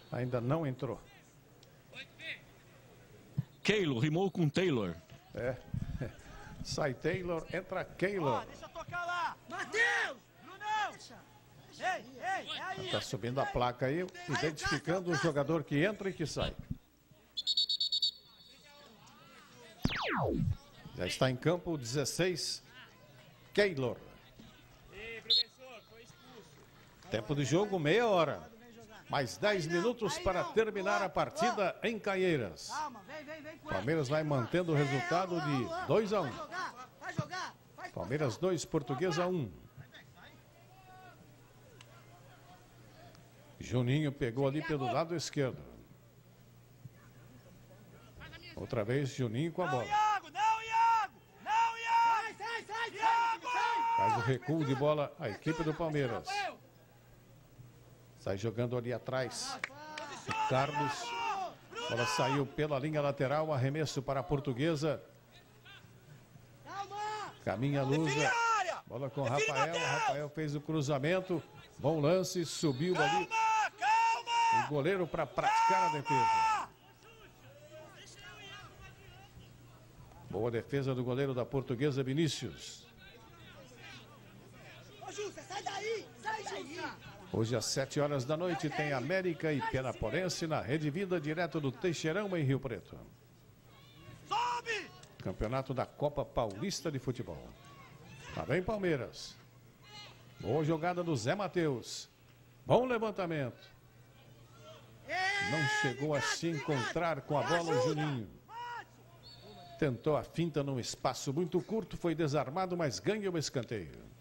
Ainda não entrou. Keylor, rimou com Taylor. É. Sai Taylor, entra Keylor. Deixa eu tocar lá. Matheus! Brunão! Ei, é aí. Está subindo a placa aí, identificando o jogador que entra e que sai. Já está em campo 16, Keylor. Tempo de jogo, meia hora. Mais 10 minutos para terminar a partida em Caieiras. Palmeiras vai mantendo o resultado de 2-1. Palmeiras 2, Portuguesa 1. Juninho pegou ali pelo lado esquerdo. Outra vez Juninho com a bola. Faz o recuo de bola a equipe do Palmeiras. Sai jogando ali atrás. O Carlos. A bola saiu pela linha lateral. Arremesso para a Portuguesa. Caminha a Lusa. Bola com o Rafael. Rafael fez o cruzamento. Bom lance. Subiu ali. O goleiro para praticar a defesa. Boa defesa do goleiro da Portuguesa, Vinícius. Hoje às 7 horas da noite tem América e Penapolense na Rede Vida, direto do Teixeirão, em Rio Preto. Campeonato da Copa Paulista de Futebol. Tá bem, Palmeiras. Boa jogada do Zé Matheus. Bom levantamento. Não chegou a se encontrar com a bola o Juninho. Tentou a finta num espaço muito curto, foi desarmado, mas ganha o escanteio.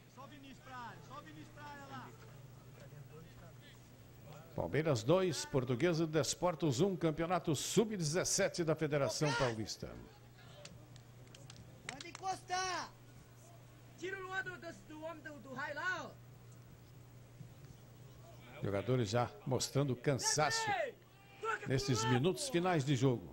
Palmeiras 2, Portuguesa de Desportos 1, Campeonato Sub-17 da Federação Paulista. Pode encostar. Tira o Luan do homem do raio lá, ó. Jogadores já mostrando cansaço nesses minutos finais de jogo.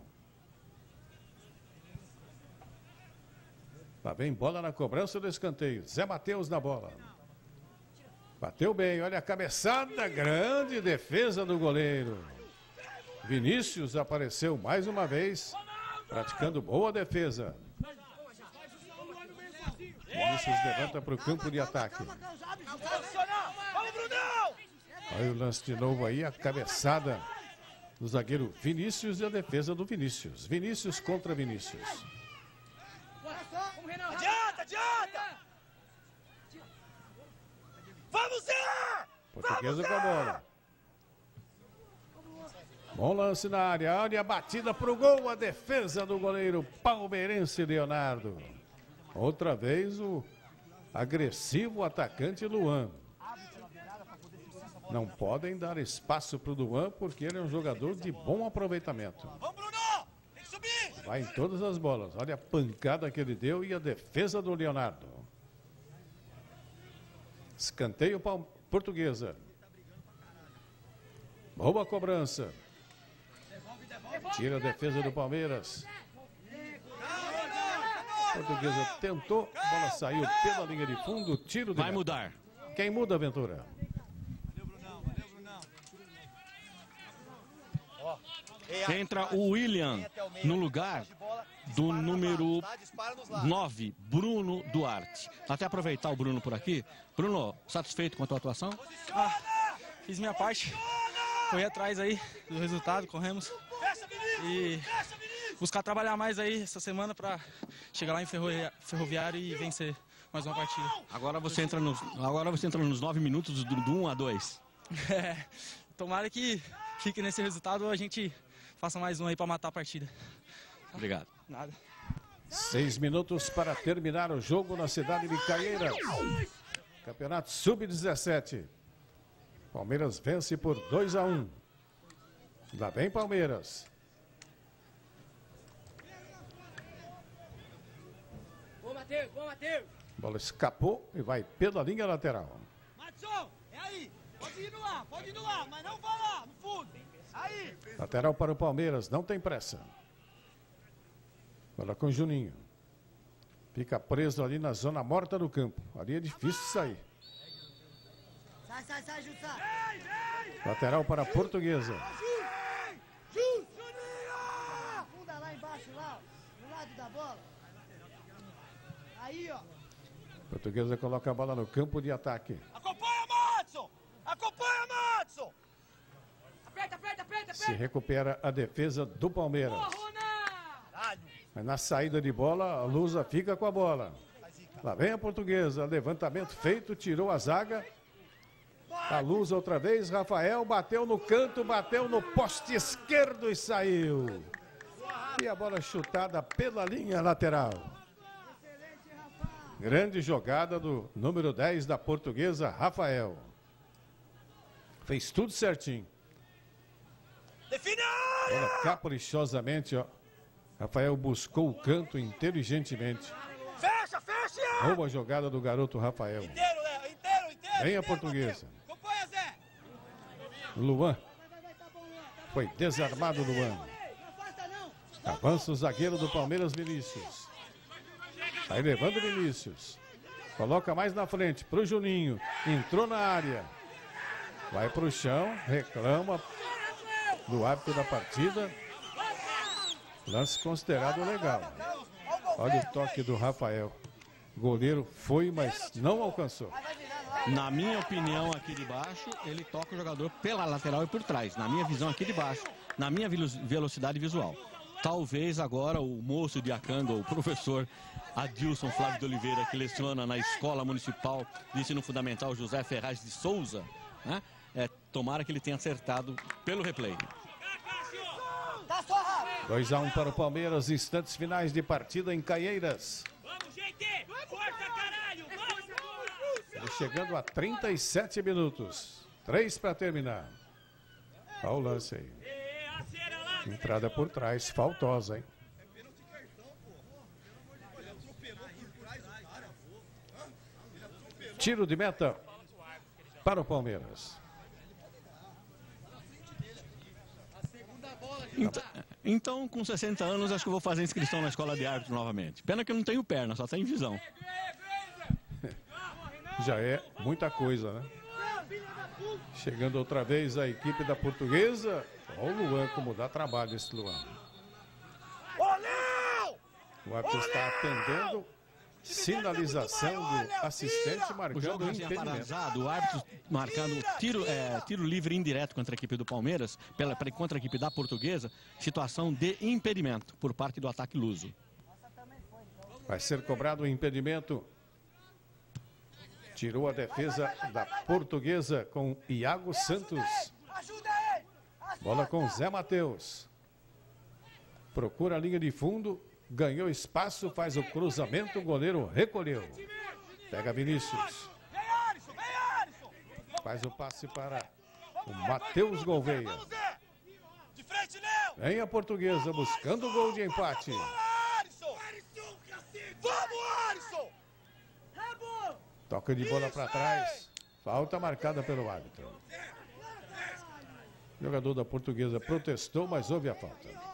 Lá vem bola na cobrança do escanteio. Zé Matheus na bola. Bateu bem, olha a cabeçada, grande defesa do goleiro. Vinícius apareceu mais uma vez, praticando boa defesa. Vinícius levanta para o campo de ataque. Olha o lance de novo aí, a cabeçada do zagueiro Vinícius e a defesa do Vinícius. Vinícius contra Vinícius. Adianta! Vamos lá! Portuguesa com a bola. Bom lance na área. Olha a batida para o gol. A defesa do goleiro palmeirense Leonardo. Outra vez o agressivo atacante Luan. Não podem dar espaço para o Luan porque ele é um jogador de bom aproveitamento. Vamos, Bruno! Tem que subir! Vai em todas as bolas. Olha a pancada que ele deu e a defesa do Leonardo. Escanteio Portuguesa. Boa cobrança. Tira a defesa do Palmeiras. Portuguesa tentou, a bola saiu pela linha de fundo, tiro de Vai mudar. Quem muda, Ventura? Entra o William no lugar do número 9, Bruno Duarte. Até aproveitar o Bruno por aqui. Bruno, satisfeito com a tua atuação? Fiz minha parte, corri atrás aí do resultado, corremos. E buscar trabalhar mais aí essa semana para chegar lá em Ferroviário e vencer mais uma partida. Agora você entra nos 9 minutos do 1 a 2. Tomara que fique nesse resultado, a gente faça mais um aí para matar a partida. Obrigado. Nada. 6 minutos para terminar o jogo na cidade de Caieiras. Campeonato Sub-17. Palmeiras vence por 2-1. Lá vem Palmeiras. Bom, Matheus! Bola escapou e vai pela linha lateral. Matson, é aí! Pode ir no lá, mas não vá lá, no fundo! Aí! Lateral para o Palmeiras, não tem pressa. Bola com o Juninho. Fica preso ali na zona morta do campo. Ali é difícil sair. Sai, Jussa! Lateral para a Portuguesa. Aí, ó. Portuguesa coloca a bola no campo de ataque. Acompanha, Madison! Acompanha, Madison! Aperta, aperta, aperta, Se recupera a defesa do Palmeiras. Caralho! Mas na saída de bola, a Lusa fica com a bola. Lá vem a Portuguesa, levantamento feito, tirou a zaga. A Lusa outra vez, Rafael bateu no canto, bateu no poste esquerdo e saiu. E a bola chutada pela linha lateral. Grande jogada do número 10 da Portuguesa, Rafael. Fez tudo certinho. Define a área! Olha, caprichosamente, ó. Rafael buscou o canto inteligentemente. Fecha, fecha! Boa jogada do garoto Rafael. Inteiro, Léo, inteiro, inteiro! Vem a inteiro, Portuguesa. Mateus. Acompanha, Zé! Luan. Foi desarmado Luan. Avança o zagueiro do Palmeiras, Vinícius. Vai levando Vinícius. Coloca mais na frente pro Juninho. Entrou na área. Vai pro chão, reclama do árbitro da partida. Lance considerado legal. Olha o toque do Rafael. O goleiro foi, mas não alcançou. Na minha opinião, aqui de baixo, ele toca o jogador pela lateral e por trás. Na minha visão, aqui de baixo, na minha velocidade visual. Talvez agora o moço de Acanga, o professor Adilson Flávio de Oliveira, que leciona na Escola Municipal de Ensino Fundamental José Ferraz de Souza, né? Tomara que ele tenha acertado pelo replay. 2-1 para o Palmeiras, instantes finais de partida em Caieiras. Vamos, gente! Força, caralho! Vamos! Chegando a 37 minutos. 3 para terminar. Olha o lance aí. Entrada por trás, faltosa, hein? Tiro de meta para o Palmeiras. Então, com 60 anos, acho que eu vou fazer inscrição na escola de árbitro novamente. Pena que eu não tenho perna, só tenho visão. Já é muita coisa, né? Chegando outra vez a equipe da Portuguesa. Olha o Luan, como dá trabalho esse Luan. O árbitro está atendendo. Sinalização do assistente O marcando jogo o tinha impedimento. paralisado, o árbitro marcando tiro livre indireto contra a equipe do Palmeiras, contra a equipe da Portuguesa, situação de impedimento por parte do ataque luso. Vai ser cobrado o impedimento. Tirou a defesa da Portuguesa com Iago Santos. Bola com Zé Matheus. Procura a linha de fundo. Ganhou espaço, faz o cruzamento, o goleiro recolheu. Pega Vinícius. Faz o passe para o Matheus Gouveia. Vem a Portuguesa buscando o gol de empate. Toca de bola para trás. Falta marcada pelo árbitro. O jogador da Portuguesa protestou, mas houve a falta.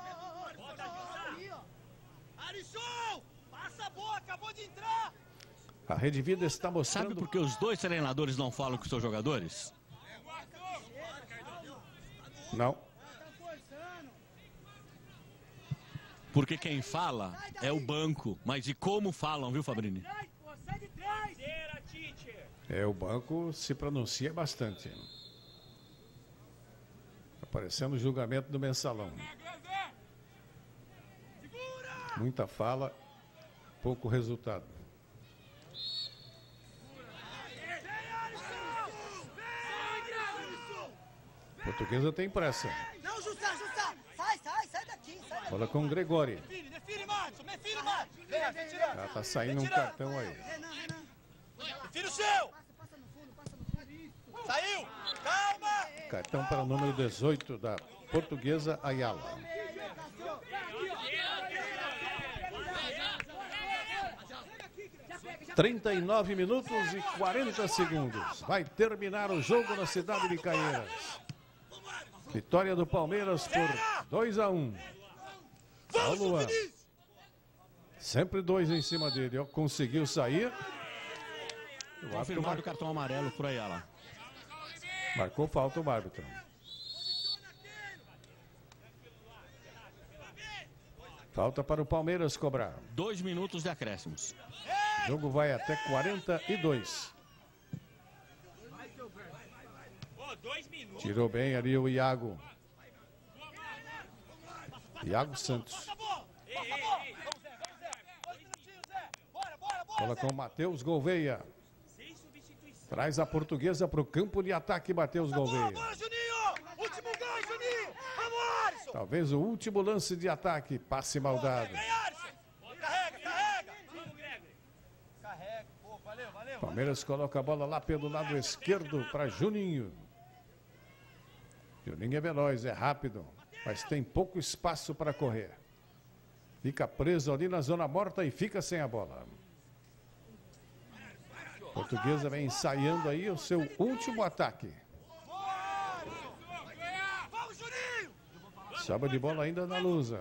A Rede Vida está mostrando... Sabe por que os dois treinadores não falam com os seus jogadores? Não. Porque quem fala é o banco. Mas e como falam, viu, Fabrini? O banco se pronuncia bastante. Aparecendo o julgamento do mensalão. Muita fala, pouco resultado. Portuguesa tem pressa. Não, Jussá, sai daqui, sai daqui. Bola com Gregório. Define, Madison, Madison. Já tá saindo um cartão aí. Define o seu. Saiu, calma. Cartão para o número 18 da Portuguesa, Ayala. (39 minutos e 40 segundos). Vai terminar o jogo na cidade de Caieiras. Vitória do Palmeiras por 2-1. Olha o Luan. Sempre 2 em cima dele. Ó. Conseguiu sair. Confirmado o cartão amarelo por Ayala. Marcou falta o árbitro. Falta para o Palmeiras cobrar. 2 minutos de acréscimos. O jogo vai até 42. Tirou bem ali o Iago. Iago Santos. Bola com o Matheus Gouveia. Traz a Portuguesa para o campo de ataque, Matheus Gouveia. Talvez o último lance de ataque. Passe mal dado. Palmeiras coloca a bola lá pelo lado esquerdo para Juninho. Juninho é veloz, é rápido, mas tem pouco espaço para correr. Fica preso ali na zona morta e fica sem a bola. Portuguesa vem ensaiando aí o seu último ataque. Sobra de bola ainda na Lusa.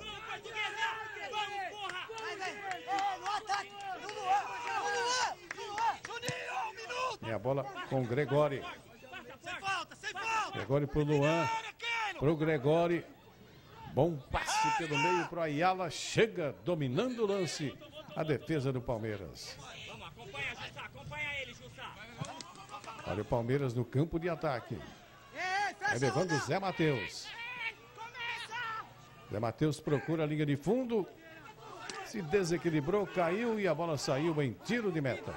E a bola com o Gregóri. Gregóri pro Luan. Pro Gregóri. Bom passe pelo meio pro Ayala. Chega dominando o lance. A defesa do Palmeiras. Olha o Palmeiras no campo de ataque. Vai levando o Zé Matheus. Zé Matheus procura a linha de fundo. Se desequilibrou, caiu e a bola saiu em tiro de meta.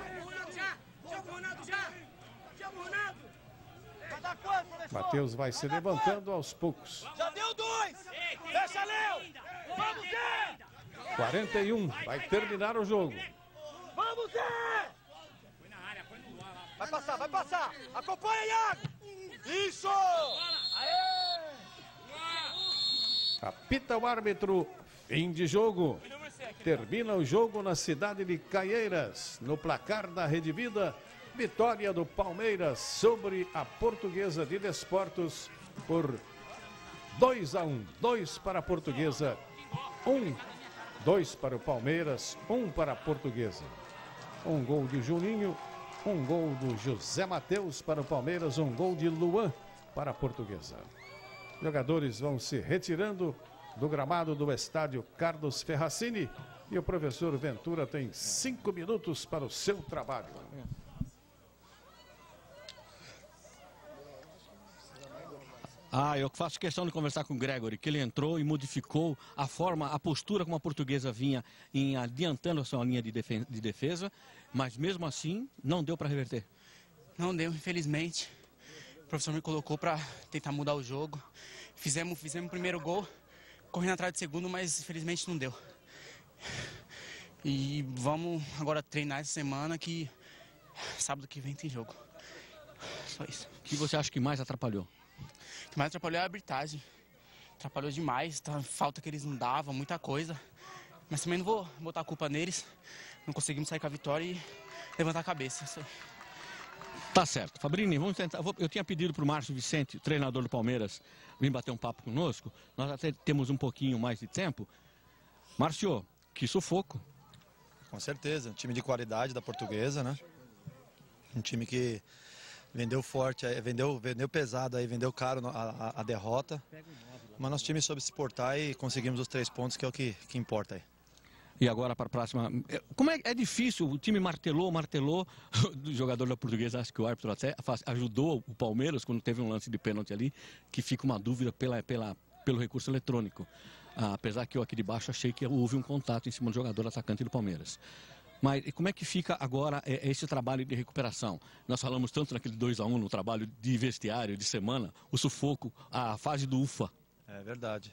Matheus vai se levantando aos poucos. Já deu 2. Fecha, Léo. Vamos, Zé. 41. Vai terminar o jogo. Vamos, Zé. Vai passar, vai passar. Acompanha, Iago. Isso. Aê. Apita o árbitro. Fim de jogo. Termina o jogo na cidade de Caieiras. No placar da Rede Vida. Vitória do Palmeiras sobre a Portuguesa de Desportos por 2-1. 2 para a Portuguesa, 2 para o Palmeiras, 1 para a Portuguesa. Um gol de Juninho, um gol do José Matheus para o Palmeiras, um gol de Luan para a Portuguesa. Jogadores vão se retirando do gramado do estádio Carlos Ferracini e o professor Ventura tem 5 minutos para o seu trabalho. Eu faço questão de conversar com o Gregóri, que ele entrou e modificou a forma, a postura como a Portuguesa vinha adiantando a sua linha de defesa, mas mesmo assim não deu para reverter. Não deu, infelizmente. O professor me colocou para tentar mudar o jogo. Fizemos o primeiro gol, correndo atrás do segundo, mas infelizmente não deu. E vamos agora treinar essa semana, que sábado que vem tem jogo. Só isso. O que você acha que mais atrapalhou? O que mais atrapalhou é a arbitragem. Atrapalhou demais, tá? Falta que eles não davam, muita coisa. Mas também não vou botar a culpa neles. Não conseguimos sair com a vitória e levantar a cabeça. Isso aí. Tá certo. Fabrini, vamos tentar. Eu tinha pedido para o Márcio Vicente, treinador do Palmeiras, vir bater um papo conosco. Nós até temos um pouquinho mais de tempo. Márcio, que sufoco. Com certeza, um time de qualidade da Portuguesa, né? Um time que vendeu forte, vendeu pesado, aí vendeu caro a derrota. Mas nosso time soube se portar e conseguimos os 3 pontos, que é o que importa aí. E agora para a próxima. Como é difícil, o time martelou, o jogador da Portuguesa, acho que o árbitro até ajudou o Palmeiras quando teve um lance de pênalti ali, que fica uma dúvida pelo recurso eletrônico. Apesar que eu aqui de baixo achei que houve um contato em cima do jogador atacante do Palmeiras. Mas como é que fica agora esse trabalho de recuperação? Nós falamos tanto naquele 2-1 no trabalho de vestiário, de semana, o sufoco, a fase do UFA. É verdade.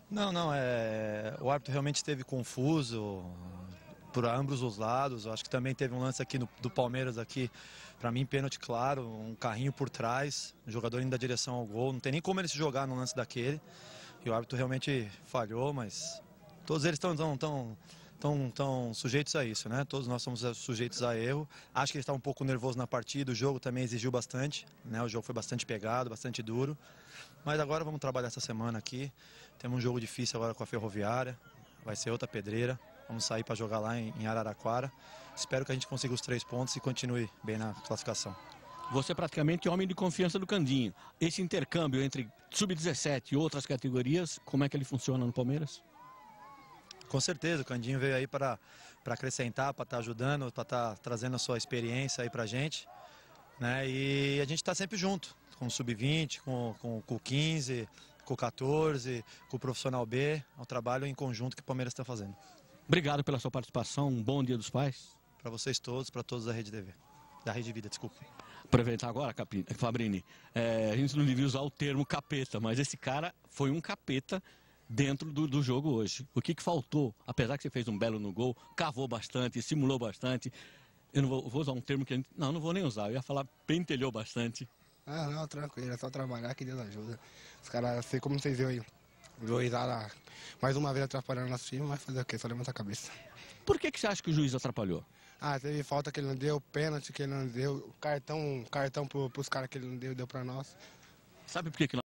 O árbitro realmente esteve confuso por ambos os lados. Eu acho que também teve um lance aqui do Palmeiras aqui, para mim pênalti claro, um carrinho por trás, o jogador indo da direção ao gol, não tem nem como ele se jogar no lance daquele. E o árbitro realmente falhou, mas todos eles estão sujeitos a isso, né? Todos nós somos sujeitos a erro. Acho que ele está um pouco nervoso na partida, o jogo também exigiu bastante, né? O jogo foi bastante pegado, bastante duro. Mas agora vamos trabalhar essa semana aqui. Temos um jogo difícil agora com a Ferroviária, vai ser outra pedreira. Vamos sair para jogar lá em Araraquara. Espero que a gente consiga os 3 pontos e continue bem na classificação. Você é praticamente homem de confiança do Candinho. Esse intercâmbio entre sub-17 e outras categorias, como é que ele funciona no Palmeiras? Com certeza, o Candinho veio aí para acrescentar, para estar ajudando, para estar trazendo a sua experiência aí para a gente, né? E a gente está sempre junto, com o Sub-20, com o 15, com o 14, com o Profissional B, é um trabalho em conjunto que o Palmeiras está fazendo. Obrigado pela sua participação, um bom Dia dos Pais. Para vocês todos, para todos da Rede TV, da Rede Vida, desculpe. Aproveitar agora, Fabrini, a gente não devia usar o termo capeta, mas esse cara foi um capeta dentro do jogo hoje. O que faltou, apesar que você fez um belo no gol, cavou bastante, simulou bastante, eu não vou usar um termo que a gente... Não vou nem usar, eu ia falar pentelhou bastante. Ah, não, tranquilo, é só trabalhar que Deus ajuda. Os caras, assim como vocês viram aí, o juiz lá, mais uma vez atrapalhando nosso time, mas fazer o quê? Só levantar a cabeça. Por que você acha que o juiz atrapalhou? Ah, teve falta que ele não deu, pênalti que ele não deu, cartão pros caras que ele não deu pra nós. Sabe por que